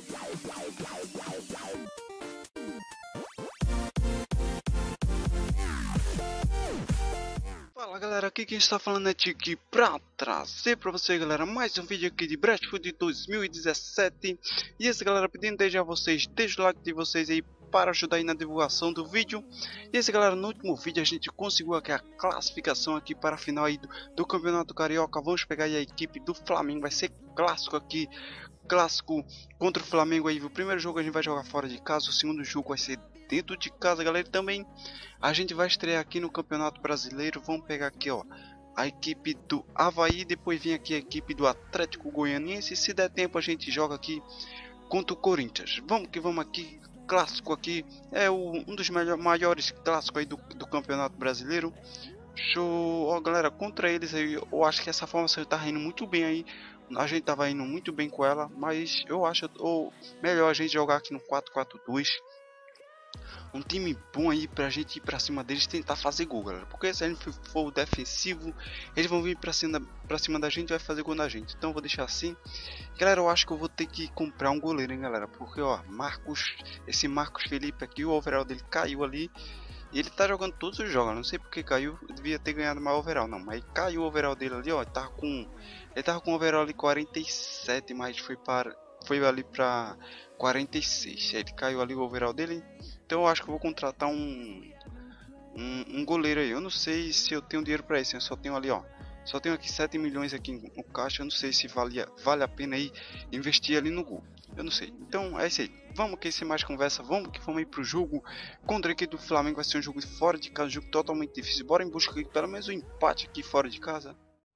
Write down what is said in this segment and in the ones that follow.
Fala galera, aqui quem está falando é Tiki pra trazer pra você galera mais um vídeo aqui de Brentford 2017. E esse galera, pedindo desde a vocês, deixa o like de vocês aí para ajudar aí na divulgação do vídeo. E esse galera, no último vídeo a gente conseguiu aqui a classificação aqui para a final aí do Campeonato Carioca. Vamos pegar aí a equipe do Flamengo, vai ser clássico aqui. Clássico contra o Flamengo aí. O primeiro jogo a gente vai jogar fora de casa, o segundo jogo vai ser dentro de casa, galera. E também a gente vai estrear aqui no Campeonato Brasileiro. Vamos pegar aqui, ó, a equipe do Avaí, depois vem aqui a equipe do Atlético Goianiense. Se der tempo a gente joga aqui contra o Corinthians. Vamos que vamos aqui. Clássico aqui é um dos maiores clássicos aí do Campeonato Brasileiro. Show, ó galera, contra eles aí, eu acho que essa formação tá indo muito bem aí. A gente tava indo muito bem com ela, mas eu acho melhor a gente jogar aqui no 4-4-2. Um time bom aí pra gente ir pra cima deles, tentar fazer gol, galera. Porque se a gente for defensivo, eles vão vir pra cima da gente e vai fazer gol na gente. Então eu vou deixar assim. Galera, eu acho que eu vou ter que comprar um goleiro, hein, galera. Porque, ó, esse Marcos Felipe aqui, o overall dele caiu ali. E ele tá jogando todos os jogos, não sei porque caiu, eu devia ter ganhado mais overall, não. Mas caiu o overall dele ali, ó, ele tava com overall ali 47, mas foi ali pra 46. Ele caiu ali o overall dele. Então eu acho que eu vou contratar um goleiro aí. Eu não sei se eu tenho dinheiro pra isso, eu só tenho ali, ó. Só tenho aqui 7 milhões aqui no caixa, eu não sei se vale a pena aí investir ali no gol. Eu não sei. Então é isso aí. Vamos que sem mais conversa, vamos aí pro jogo contra a equipe do Flamengo. Vai ser um jogo fora de casa, um jogo totalmente difícil. Bora em busca de pelo menos um empate aqui fora de casa.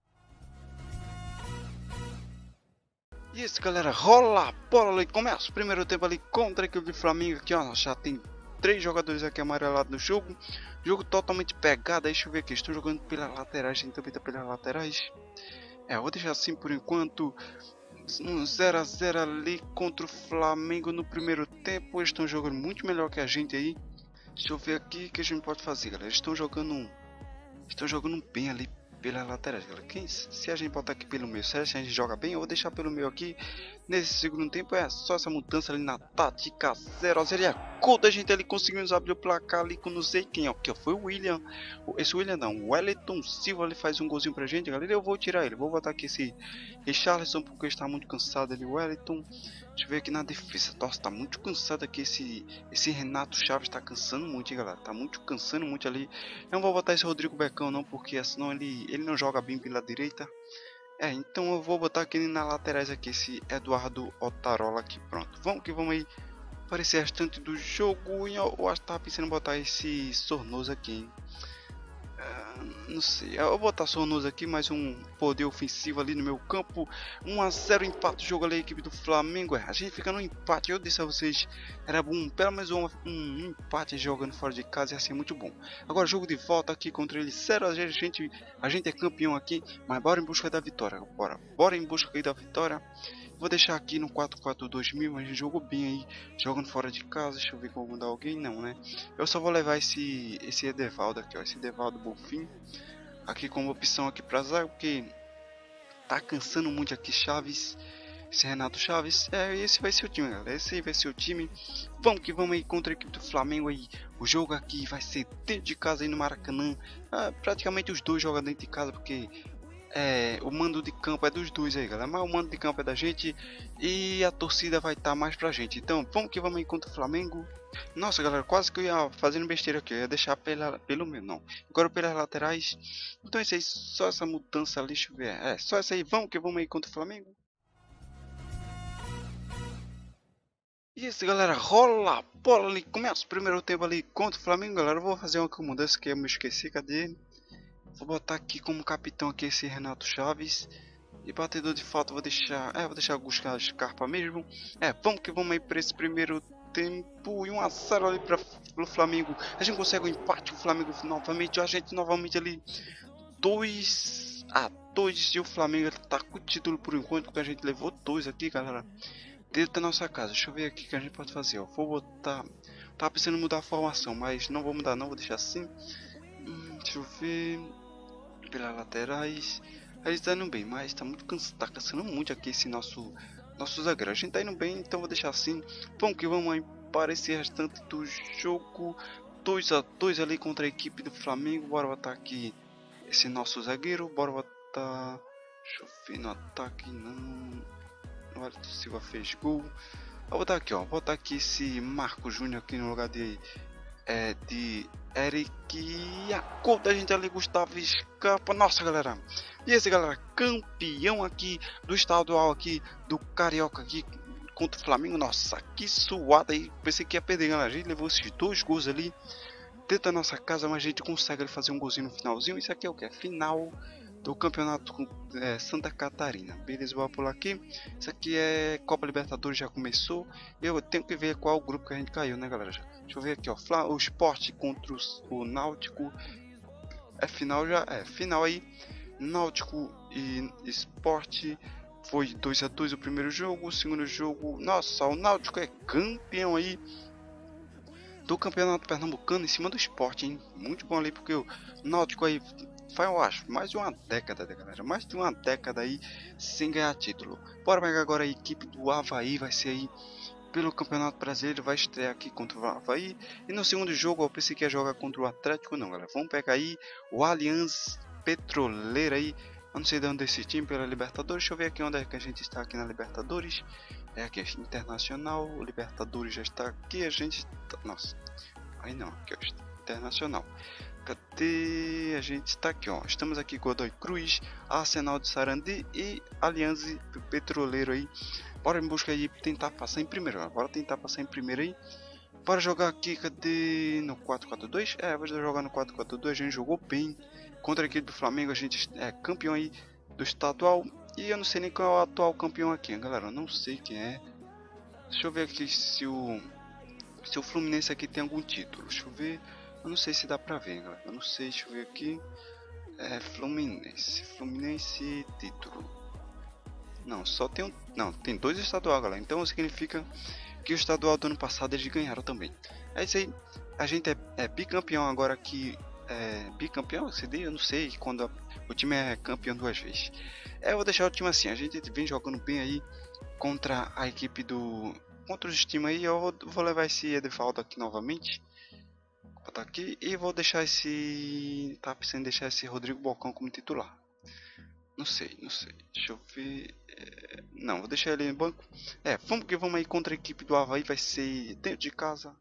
E isso galera, rola a bola ali, começa o primeiro tempo ali contra a equipe do Flamengo aqui, ó. Já tem 3 jogadores aqui amarelados no jogo. Jogo totalmente pegado, deixa eu ver aqui, estão jogando pelas laterais, a gente também tá pelas laterais. Eu vou deixar assim por enquanto. Um 0 a 0 ali contra o Flamengo no primeiro tempo. Eles estão jogando muito melhor que a gente aí. Deixa eu ver aqui o que a gente pode fazer, galera. Eles estão jogando bem ali pelas laterais, galera. Se a gente botar aqui pelo meio, se a gente joga bem, eu vou deixar pelo meio aqui. Nesse segundo tempo é só essa mudança ali na tática 0 a 0. E a gol da gente ali, conseguimos abrir o placar ali com não sei quem, ó. Que foi o William. Esse William não, o Wellington Silva, ele faz um golzinho pra gente, galera. Eu vou tirar ele, vou botar aqui esse Richarlison porque está muito cansado ali, o Wellington. Deixa eu ver aqui na defesa. Nossa, tá muito cansado aqui esse Renato Chaves, tá cansando muito, hein, galera. Tá cansando muito ali. Não vou botar esse Rodrigo Becão não, porque senão ele não joga bem pela direita. Então eu vou botar aqui nas laterais aqui, esse Eduardo Otarola aqui, pronto. Vamos que vamos aí. Aparecer restante do jogo. E eu acho que tava pensando em botar esse Sornoso aqui, hein? Não sei, eu vou botar Sornoso aqui, mais um poder ofensivo ali no meu campo. 1 a 0 empate o jogo ali, a equipe do Flamengo. A gente fica no empate, eu disse a vocês, era bom, pelo menos um empate jogando fora de casa ia ser muito bom. Agora jogo de volta aqui contra ele, 0 a 0, a gente é campeão aqui, mas bora em busca da vitória, bora em busca da vitória. Vou deixar aqui no 4-4-2 mil, a gente jogou bem aí, jogando fora de casa. Deixa eu ver como mudar alguém, não, né? Eu só vou levar esse Edevaldo aqui, ó, esse Edevaldo Bonfim, aqui como opção aqui pra zaga, porque tá cansando muito aqui Chaves, esse Renato Chaves. Esse vai ser o time, galera, esse aí vai ser o time. Vamos que vamos aí contra a equipe do Flamengo aí. O jogo aqui vai ser dentro de casa aí no Maracanã. Praticamente os dois jogam dentro de casa, porque o mando de campo é dos dois aí, galera. Mas o mando de campo é da gente e a torcida vai estar mais pra gente. Então vamos que vamos aí contra o Flamengo. Nossa, galera, quase que eu ia fazendo besteira aqui. Eu ia deixar pelo meio, não. Agora pelas laterais. Então é isso aí, só essa mudança ali, deixa eu ver. Só essa aí, vamos que vamos aí contra o Flamengo. E isso, galera, rola a bola ali. Começa o primeiro tempo ali contra o Flamengo, galera. Eu vou fazer uma mudança que eu me esqueci, cadê? Vou botar aqui como capitão aqui esse Renato Chaves. E batedor de falta vou deixar o Gustavo Scarpa mesmo. Vamos que vamos aí para esse primeiro tempo. E 1 a 0 ali pro Flamengo. A gente consegue um empate, o Flamengo novamente. A gente novamente ali 2 a 2. E o Flamengo tá com o título por enquanto, porque a gente levou 2 aqui, galera, dentro da nossa casa. Deixa eu ver aqui o que a gente pode fazer, ó. Vou botar, tava pensando em mudar a formação, mas não vou mudar não, vou deixar assim. Deixa eu ver. Pelas laterais eles estão bem, mas tá cansando muito aqui esse nosso nosso zagueiro. A gente tá indo bem, então vou deixar assim. Vamos que vamos aí para esse restante do jogo. 2-2 ali contra a equipe do Flamengo. Bora botar aqui esse nosso zagueiro. Bora botar... Deixa eu ver no ataque. Não... O Alisson Silva fez gol. Vou botar aqui, ó. Vou botar aqui esse Marco Júnior aqui no lugar de Eric. E a cor da gente ali, Gustavo Scarpa. Nossa, galera. E esse, galera, campeão aqui do estadual aqui, do Carioca aqui contra o Flamengo. Nossa, que suada aí. Pensei que ia perder, galera. A gente levou esses 2 gols ali dentro da nossa casa, mas a gente consegue fazer um golzinho no finalzinho. Isso aqui é o que? É final do campeonato Santa Catarina. Beleza, vou pular aqui. Isso aqui é Copa Libertadores, já começou. Eu tenho que ver qual grupo que a gente caiu, né, galera? Deixa eu ver aqui, ó. O Sport contra o Náutico. É final já? É, final aí. Náutico e Sport. Foi 2-2 o primeiro jogo. O segundo jogo, nossa, o Náutico é campeão aí do campeonato pernambucano em cima do Sport, hein? Muito bom ali, porque o Náutico aí faz, eu acho, mais de uma década, galera. Mais de uma década aí sem ganhar título. Bora pegar agora a equipe do Avaí, vai ser aí pelo Campeonato Brasileiro, vai estrear aqui contra o Avaí. E no segundo jogo eu pensei que ia jogar contra o Atlético, não, galera. Vamos pegar aí o Aliança Petroleira aí. Eu não sei de onde é esse time, pela Libertadores. Deixa eu ver aqui onde é que a gente está aqui na Libertadores. É aqui, Internacional. O Libertadores já está aqui. A gente tá... Nossa, aí não, aqui ó, Internacional. Cadê? A gente está aqui, ó. Estamos aqui com Godoy Cruz, Arsenal de Sarandi e Aliança Petroleiro aí. Bora em busca aí, tentar passar em primeiro. Ó. Bora tentar passar em primeiro aí. Bora jogar aqui, cadê? No 4-4-2? É, vou jogar no 4-4-2. A gente jogou bem contra a equipe do Flamengo. A gente é campeão aí do estadual. E eu não sei nem qual é o atual campeão aqui, galera. Eu não sei quem é. Deixa eu ver aqui se o Fluminense aqui tem algum título. Deixa eu ver. Eu não sei se dá pra ver, galera. Eu não sei, deixa eu ver aqui. É Fluminense. Fluminense título. Não, só tem um. Não, tem 2 estadual, galera. Então significa que o estadual do ano passado eles ganharam também. É isso aí. A gente é bicampeão agora aqui. É bicampeão? Eu não sei quando o time é campeão 2 vezes. Eu vou deixar o time assim. A gente vem jogando bem aí contra a equipe do. Contra os times aí. Eu vou levar esse Edevaldo aqui novamente. Vou botar aqui e vou deixar esse. Tá pensando em deixar esse Rodrigo Bocão como titular. Não sei. Deixa eu ver. Não, vou deixar ele no banco. Vamos que vamos aí contra a equipe do Avaí. Vai ser dentro de casa.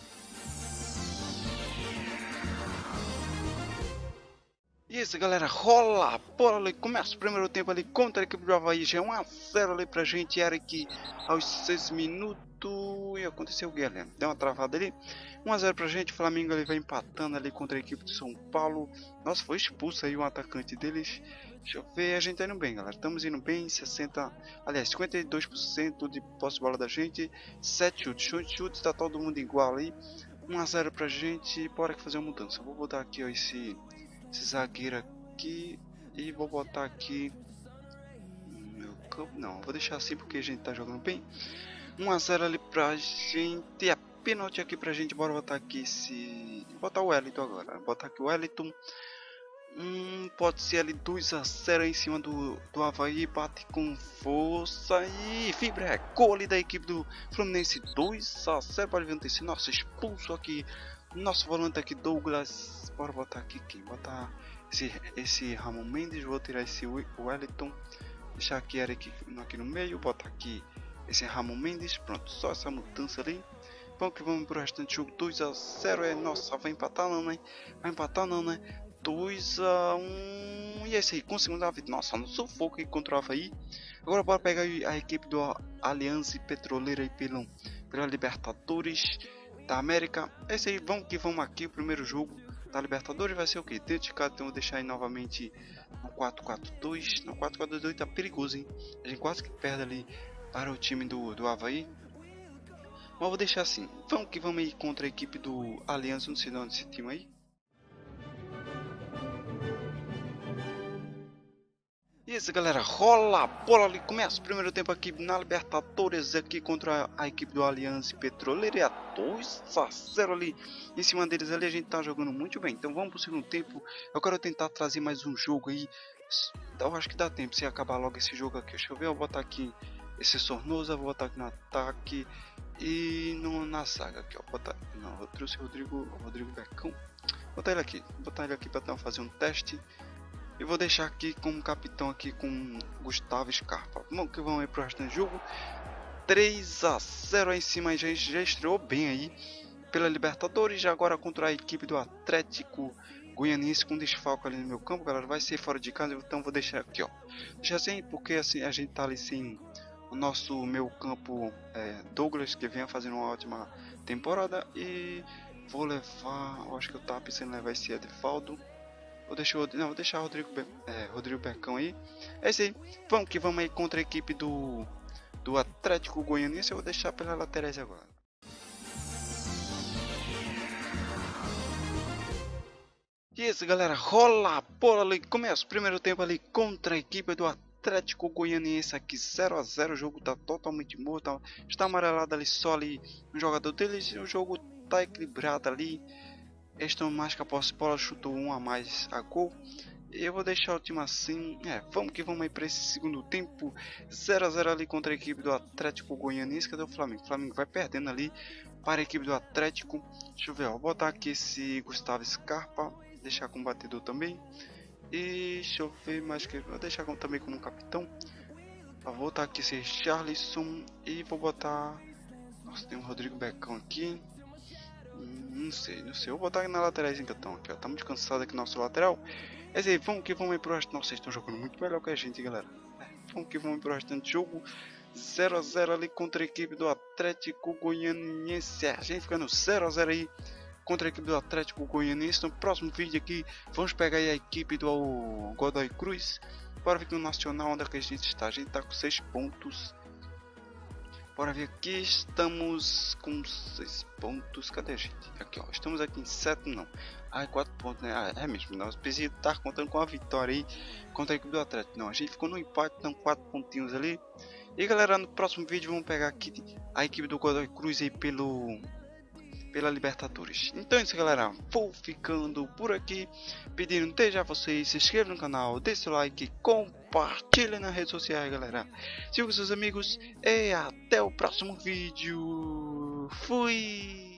E isso, galera, rola a bola ali, começa o primeiro tempo ali contra a equipe do Avaí, já é 1-0 ali pra gente, era aqui aos 6 minutos, e aconteceu o que, galera? Deu uma travada ali, 1-0 pra gente, o Flamengo ali vai empatando ali contra a equipe de São Paulo, nossa, foi expulso aí o atacante deles, deixa eu ver, a gente tá indo bem, galera, estamos indo bem, 52% de posse de bola da gente, 7 chutes, tá todo mundo igual aí, 1-0 pra gente, bora fazer uma mudança, vou botar aqui ó, esse zagueiro aqui e vou botar aqui meu campo, não, vou deixar assim porque a gente tá jogando bem. 1-0 ali pra gente, a pênalti aqui pra gente, bora botar aqui vou botar o Wellington agora, vou botar aqui o Wellington, pode ser ali 2-0 em cima do Avaí, bate com força e fibra, gol ali da equipe do Fluminense, 2-0, pode ver esse nosso expulso aqui. Nosso volante aqui, Douglas. Bora botar aqui quem? Botar esse Ramon Mendes. Vou tirar esse Wellington. Deixar aqui Eric aqui no meio. Botar aqui esse Ramon Mendes. Pronto, só essa mudança ali. Vamos que vamos pro restante jogo. 2-0. Nossa, vai empatar não, né? 2-1. E é isso aí, conseguimos a vitória. Nossa, no sufoco aí contra o Avaí. Agora bora pegar a equipe do Aliança Petroleira aí pela Libertadores da América. É isso aí, vamos que vamos aqui. O primeiro jogo da Libertadores vai ser o que? Dentro de casa, então vou deixar aí novamente no 4-4-2. No 4-4-2 tá perigoso, hein? A gente quase que perde ali para o time do Avaí. Mas vou deixar assim. Vamos que vamos aí contra a equipe do Aliança. Não sei de onde esse time aí. Isso, galera, rola a bola ali, começa o primeiro tempo aqui na Libertadores aqui contra a equipe do Aliança Petroleira, e a 2-0 ali em cima deles ali, a gente tá jogando muito bem, então vamos pro segundo tempo. Eu quero tentar trazer mais um jogo aí, eu acho que dá tempo se acabar logo esse jogo aqui, deixa eu ver, eu vou botar aqui esse Sornosa, vou botar aqui no ataque e na zaga aqui, ó. Botar, não, eu trouxe Rodrigo Becão. Botar ele aqui para fazer um teste. E vou deixar aqui como capitão aqui com Gustavo Scarpa. Vamos que vamos aí pro resto do jogo. 3-0 aí em cima, já estreou bem aí pela Libertadores. Já agora contra a equipe do Atlético Goianiense com desfalque ali no meu campo, galera. Vai ser fora de casa, então vou deixar aqui, ó. Deixa assim, porque assim a gente tá ali sem o nosso meu campo Douglas, que vem fazendo uma ótima temporada. E vou levar, eu acho que eu tava pensando em levar esse Edivaldo. Vou deixar Rodrigo Becão aí. É isso aí. Vamos que vamos aí contra a equipe do Atlético Goianiense. Eu vou deixar pela laterais agora. E isso, galera. Rola a bola ali. Começa o primeiro tempo ali contra a equipe do Atlético Goianiense aqui 0-0. O jogo tá totalmente morto. Está amarelado ali só ali no jogador deles. O jogo tá equilibrado ali. Eles estão mais que a posse de bola, chutou um a mais a gol. Eu vou deixar o time assim. Vamos que vamos aí para esse segundo tempo. 0-0 ali contra a equipe do Atlético Goianiense. Cadê o Flamengo? O Flamengo vai perdendo ali para a equipe do Atlético. Deixa eu ver, vou botar aqui esse Gustavo Scarpa. Deixar como batedor também. E deixa eu ver mais que. Vou deixar também como capitão. Vou botar aqui esse Charlisson. E vou botar. Nossa, tem um Rodrigo Becão aqui. Não sei. Vou botar na laterais que estão aqui, ó. Tá muito cansado aqui nosso lateral. É isso aí, vamos que vamos aí pro resto. Nossa, vocês estão jogando muito melhor que a gente, galera. Vamos que vamos aí pro restante do jogo. 0-0 ali contra a equipe do Atlético Goianiense. A gente ficando 0-0 aí contra a equipe do Atlético Goianiense. No próximo vídeo aqui, vamos pegar aí a equipe do Godoy Cruz. Bora ver aqui no Nacional onde é que a gente está. A gente tá com 6 pontos. Bora ver aqui, estamos com 6 pontos, cadê a gente? Aqui ó, estamos aqui em 7 não, 4 pontos né, é mesmo, nós precisamos estar contando com a vitória aí contra a equipe do Atlético, não, a gente ficou no empate, então 4 pontinhos ali. E galera, no próximo vídeo vamos pegar aqui a equipe do Godoy Cruz aí pela Libertadores. Então é isso galera, vou ficando por aqui, pedindo desde já vocês se inscrevam no canal, deixe o like, compartilhem nas redes sociais galera, siga seus amigos e até o próximo vídeo, fui!